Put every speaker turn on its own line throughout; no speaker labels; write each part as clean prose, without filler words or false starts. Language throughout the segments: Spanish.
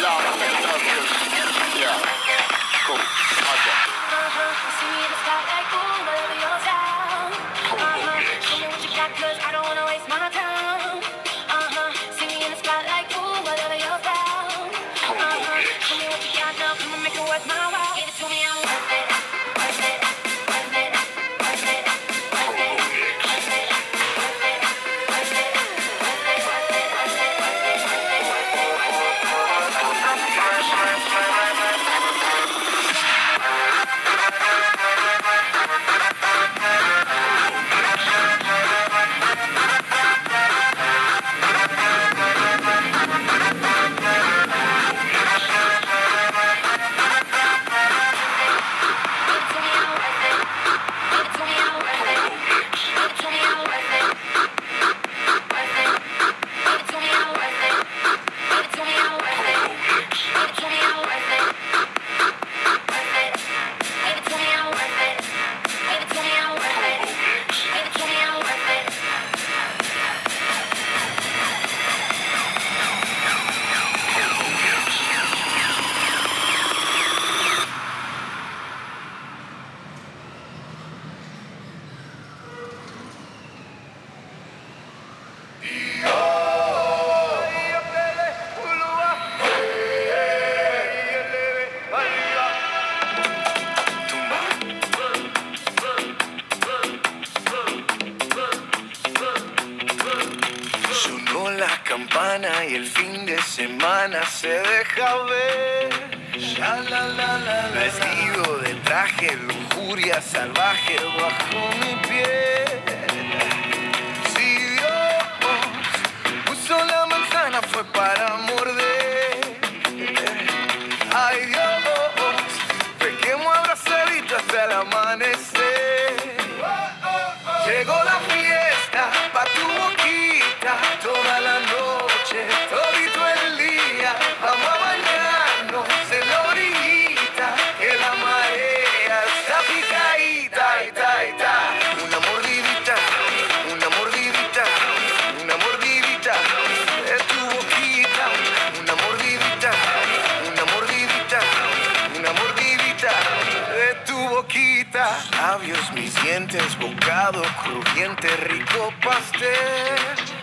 loud and make it up, 'cause, yeah, cool, awesome.
See me in the sky like, ooh, whatever you're down. Show me what you got, 'cause I don't wanna waste my time. See me in the sky like, ooh, whatever you're down. Show me what you got now, come on, make it worth my while. Give it to me, I'm worth it, worth it, worth it, worth it, worth it, worth it, worth it, worth it, worth it, worth it, worth it, worth it, worth it, worth it.
Campana y el fin de semana se deja ver. Vestido de traje, lujuria salvaje bajo mi piel. Si Dios puso la manzana fue para morder. Ay Dios, pequemos abrazadito hasta el amanecer. Llegó la fiesta pa' tu boquita, toda la noche, todito el día. Vamos a bañarnos en la orillita, que la marea está picadita, ita, ita. Una mordidita, una mordidita, una mordidita de tu boquita. Una mordidita, una mordidita, una mordidita de tu boquita. Labios, mis dientes, bocado crujiente, rico pastel.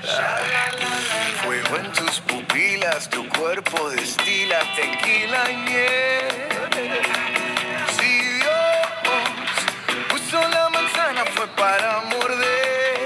Fuego en tus pupilas, tu cuerpo destila tequila y miel. Si Dios puso la manzana fue para morder.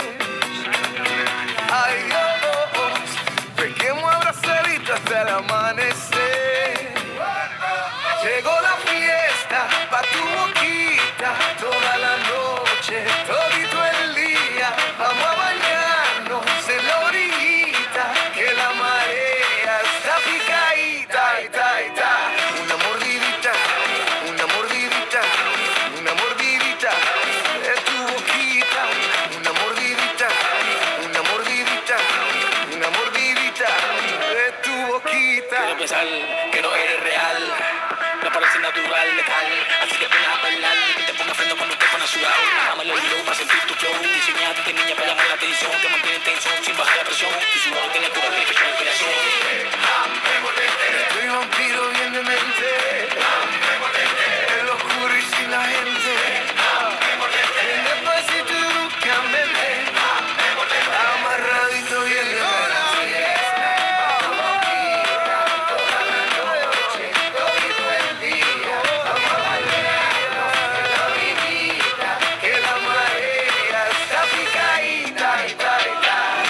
Ay Dios, pequemos abrazadito hasta el amanecer. Llegó la fiesta pa' tu boquita, toda la noche, todito el día. Vamos a bañarnos en la orillita, que la marea está picadita, ita, ita. Una mordidita, una mordidita, una mordidita de tu boquita. Una mordidita, una mordidita, una mordidita de tu boquita.
Quiero pensar que no eres real, no parece natural, letal. Así que pones a bailar, que te ponga freno cuando te pones sudado. Dámelo el hilo para sentir tu flow. Diseñaste niña para llamar la atención, te mantiene en tensión sin bajar la presión. Tu sudor tiene tu barriga y fecha el corazón.
Estoy vampiro bien de mente, en lo oscuro y sin la gente. En despacito y bruscamente, amarradito bien de mente. Que la marea está picadita, ita, ita.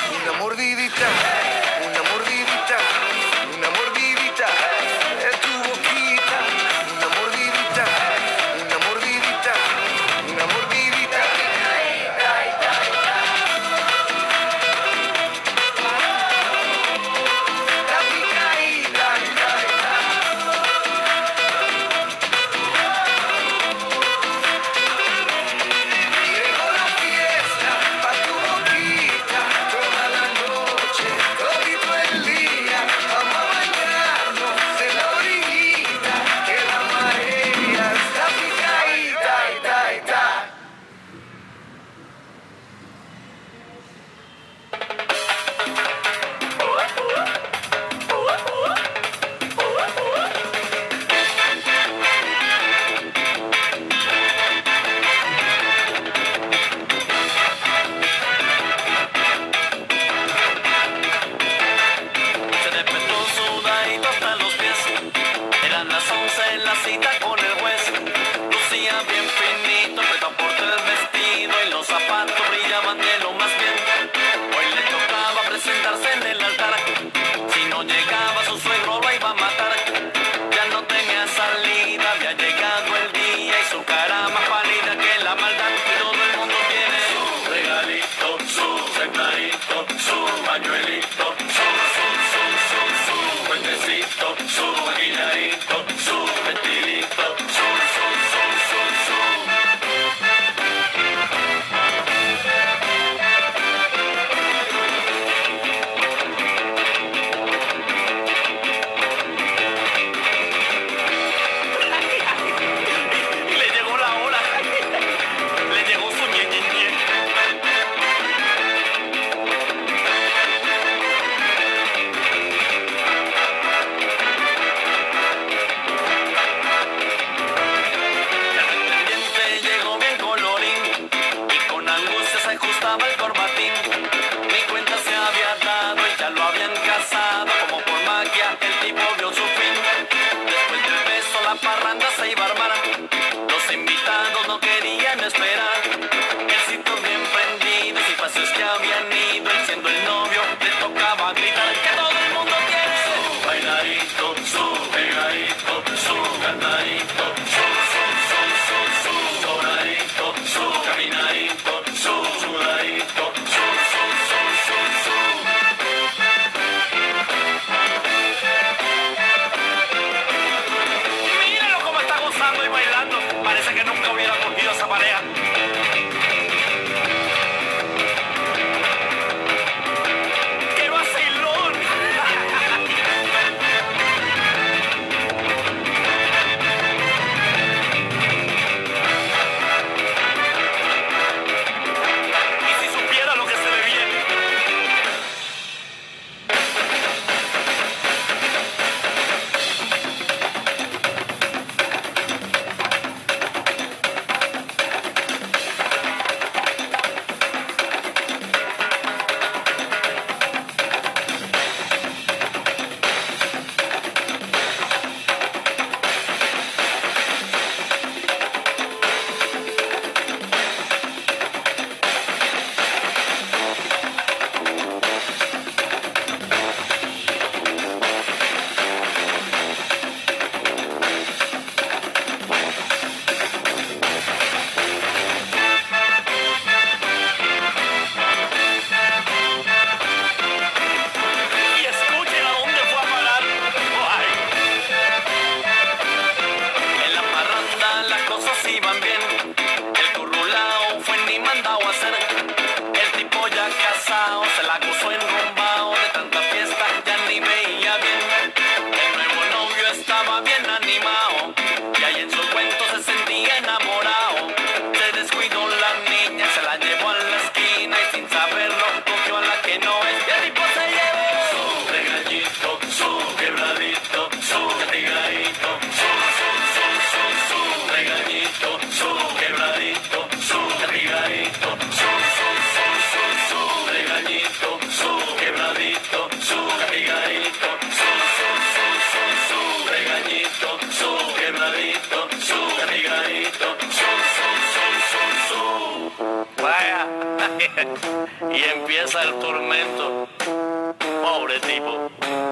Y empieza el tormento. Pobre tipo.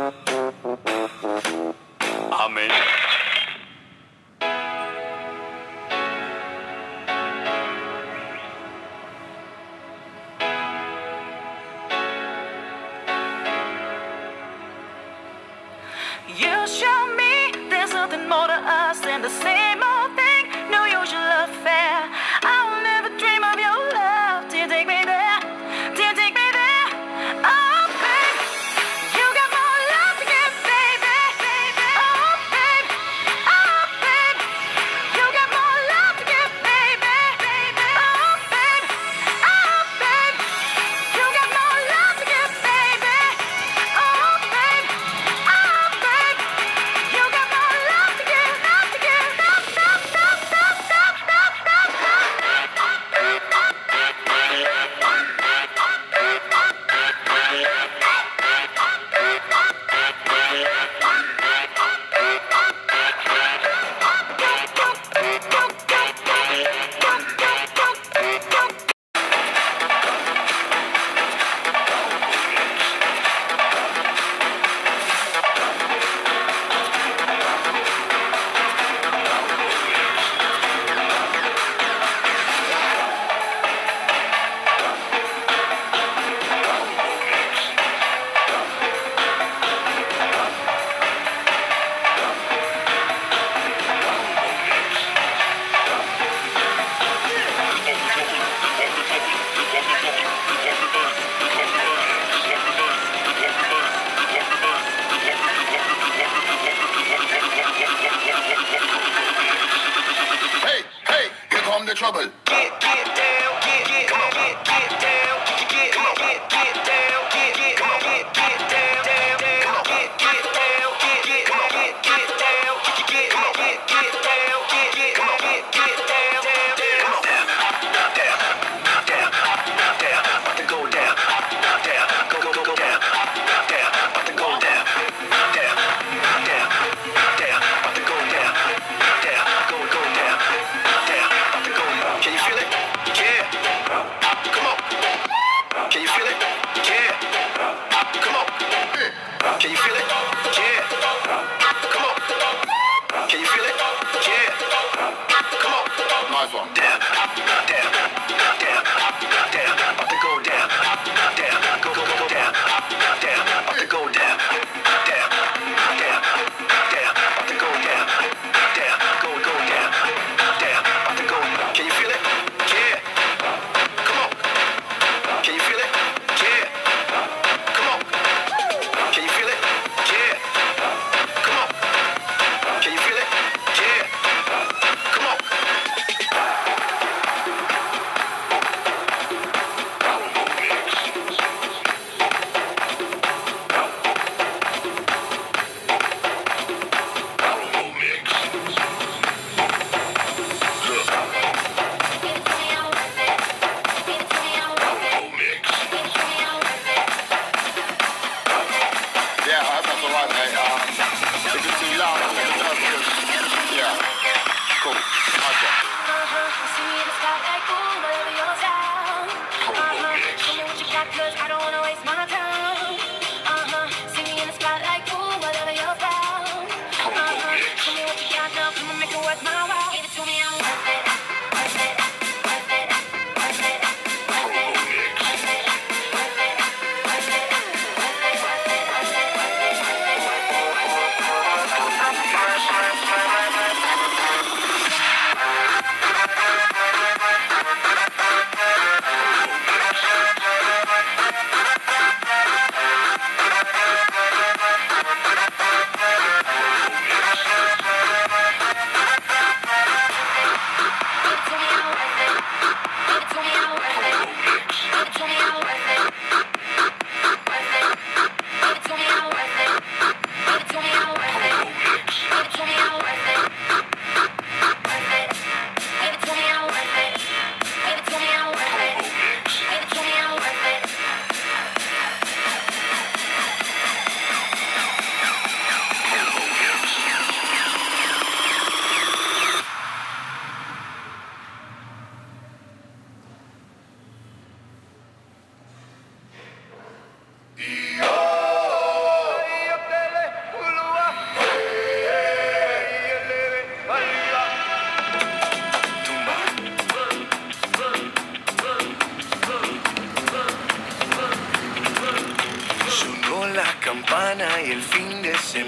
Amén.
You show me there's nothing more to us than the same old thing, no usual affair. I'll never dream of your love till you take me there, till you take me there. Oh, babe, you got more love to give, baby. Oh, babe, oh, babe, you got more love to give, baby. Oh, babe, oh, babe, you got more love to give, baby. Oh, babe, oh, babe, you got more love to give, love to give, love, love, love, love, love, love, love, love.
Hey, hey, here come the trouble. Get down, come on, get down, come on, get down, come on, get down, come on, get down, come on, get down, come on, get down, come on, get down, down, about to go down, go down, about to go down, about to go down, go down, about to go down. Can you feel it? Yeah. Come on. Can you feel it? Yeah. Come on. Can you feel it? Yeah. Come on. Can you feel it? Yeah. Come on. Nice one. Down. About to go down. Go down. About to go down. About to go down. Go down. About to go. Can you feel it? Yeah. Come on. Can you feel it? Yeah. Come on. Can you feel it? Yeah. Come on. Can you feel it? Yeah. Come on. Yeah, I hope that's alright, mate. If it's too loud, I'll let you know because, yeah. Cool. Nice one.
See me in the sky like, ooh, whatever your style. Show me what you got, 'cause I don't wanna waste my time. See me in the spot like, ooh, whatever your style. Show me what you got now, come on, make it worth my while. Give it to me, I'm worth it. Worth it, worth it, worth it, worth it, worth it, worth it, worth it,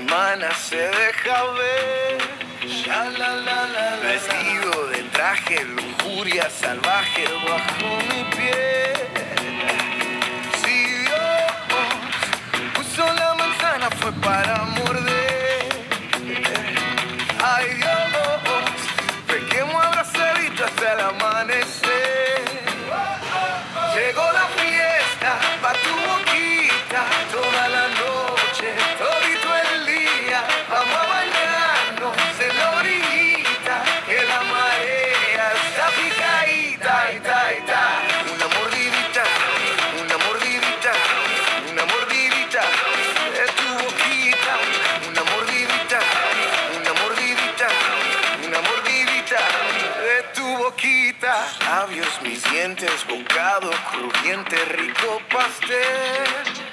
semana se deja ver. Vestido de traje, lujuria salvaje bajo mi piel. Si Dios puso la manzana fue para morder. Ay Dios, pequemos abrazaditos hasta el amanecer. Llegó la fiesta pa' tu boquita, toda la noche, todito el día. Vamos a bañarnos en la orillita, que la marea está picadita, Una mordidita, una mordidita, una mordidita de tu boquita. Una mordidita, una mordidita, una mordidita de tu boquita. Labios, mis dientes, bocado crujiente, rico pastel.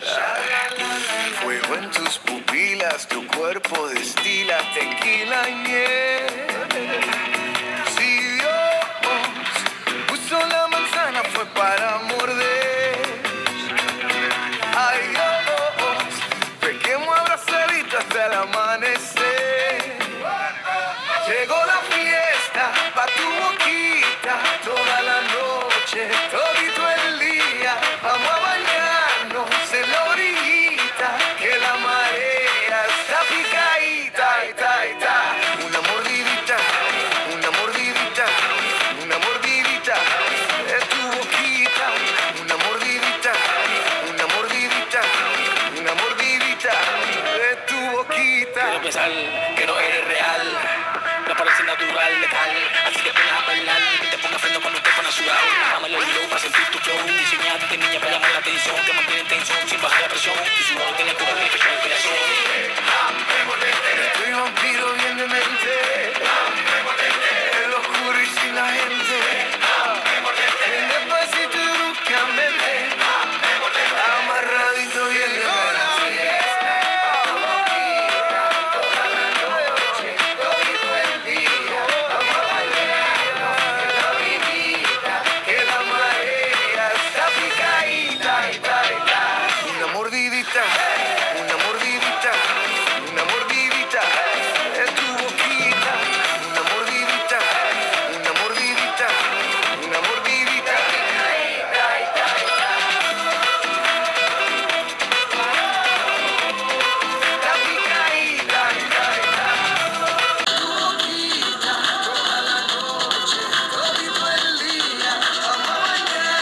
Fuego en tus pupilas, tu cuerpo destila tequila y miel. Si Dios puso la manzana fue para morder. Ay Dios, pequemos abrazaditos hasta el amanecer. Llegó la fiesta pa' tu boquita, toda la noche, todito el día. Vamos a bañarnos en la orillita, que la marea está picadita, Una mordidita, una mordidita, una mordidita de tu boquita. Una mordidita, una mordidita, una mordidita de tu boquita.
Quiero pensar que no eres real, no parece natural, letal. Así que pongas a bailar y te pongas freno cuando te pones sudado. Dame el flow para sentir tu flow. Diseñaste niña